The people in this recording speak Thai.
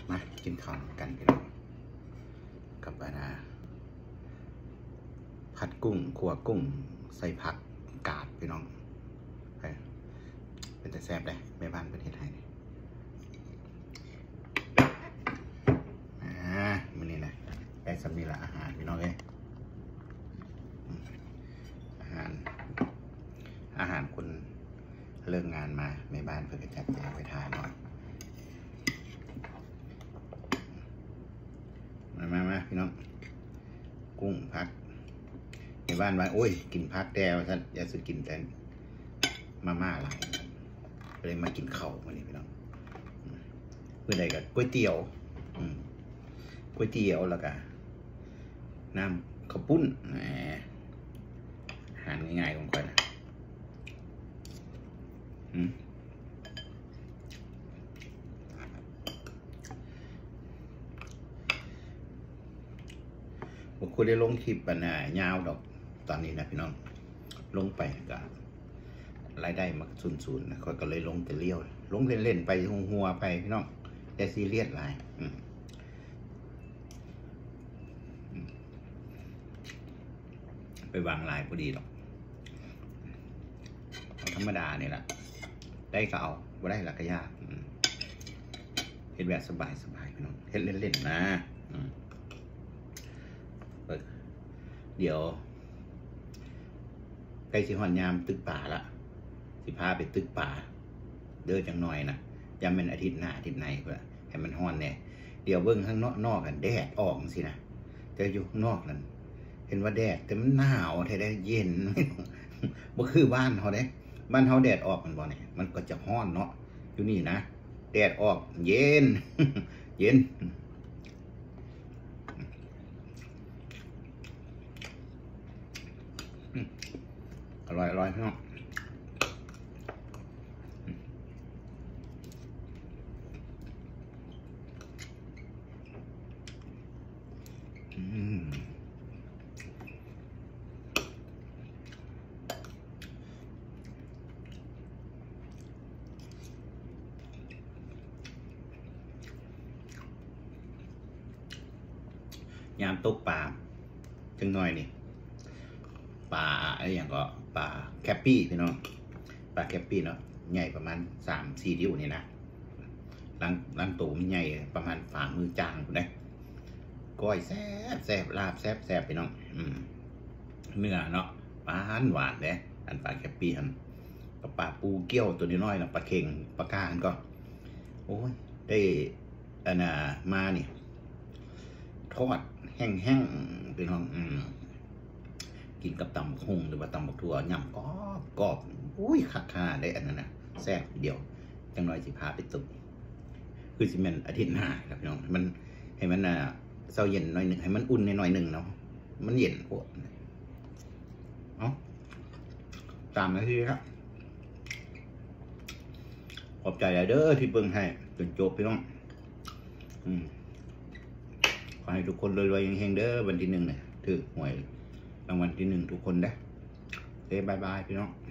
มากินข้าวกันพี่น้องกับผัดกุ้งขั่วกุ้งใส่ผักกาดพี่น้องเป็นแต่แซ่บได้แม่บ้านประเทศไทยมันนี่นะได้สำนีละอาหารพี่น้องเลยอาหารคนเลิกงานมาแม่บ้านเพื่อจัดแจงไปทานหน่อยมาพี่น้องกุ้งพักในบ้านว่าโอ้ยกินพักแก้วท่านอย่าสุดกินแต่ม่าหลายเลยมากินข้าววันนี้พี่น้องเพื่อใดกับก๋วยเตี๋ยวแล้วก็น้ำข้าวปุ้นอาหารง่ายๆของก่อนนะผมควรได้ลงคลิปยาวดอกตอนนี้นะพี่น้องลงไปก็รายได้มาศูนย์นะก็เลยลงแต่เลี้ยวลงเล่นๆไปหัวไปพี่น้องแต่ซีเรียสหลายไปวางลายพอดีหรอกธรรมดาเนี่ยแหละได้ก็เอาไม่ได้ละก็ยากเห็นแบบสบายพี่น้องเห็นเล่นๆนะเดี๋ยวใกล้สิหอนยามตึกป่าละสิพาไปตึกป่าเดินจังหน่อยนะยามเป็นอาทิตย์หน้าอาทิตย์ไหนเพื่อให้มันฮ้อนเนี่ยเดี๋ยวเบิ้งข้างนอกกันแดดออกสินะแต่อยู่ข้างนอกนั่นเห็นว่าแดดแต่มันหนาวแท้ได้เย็นบ่คือบ้านเขาเด้บ้านเขาแดดออกมันบ่เนี่ยมันก็จะฮ้อนเนาะอยู่นี่นะแดดออกเย็น เย็นอร่อยพี่น้องยามตกปลาจังหน่อยนี่ปลาอะไรอย่างก็ปลาแคปปี้พี่น้องปลาแคปปี้เนาะใหญ่ประมาณ3-4 นิ้วนี่นะลังตูมใหญ่ประมาณฝ่ามือจางคุณได้ก้อยแซ่บลาบแซ่บพี่น้องเนื้อเนาะหวานเด้อันปลาแคปปี้อันปลาปูเกี้ยวตัวน้อยนะปลาเค็งปลาก้าอันก็โอ้ยได้มาเนี่ยทอดแห้งเป็นห้องกินกับตำบักหุ่งหรือว่าตำบักถั่วยำกรอบอุ้ยค่าได้อันนั้นนะแซ่บเดียวจังน้อยสิพาไปตึกคือสิมันอาทิตย์หน้าครับพี่น้องมันให้มันเช้าเย็นหน่อยหนึ่งให้มันอุ่นหน่อยหนึ่งเนาะมันเย็นพวก3 นาทีครับขอบใจเด้อที่เบิ่งให้จนจบพี่น้องขอให้ทุกคนรวยๆเฮงๆเด้อวันที่ 1เนี่ยถือหวยรางวัลที่ 1ทุกคนได้บายพี่น้อง